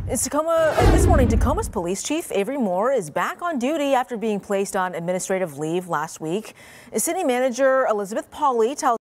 This morning, Tacoma's police chief Avery Moore is back on duty after being placed on administrative leave last week. City manager Elizabeth Pauley tells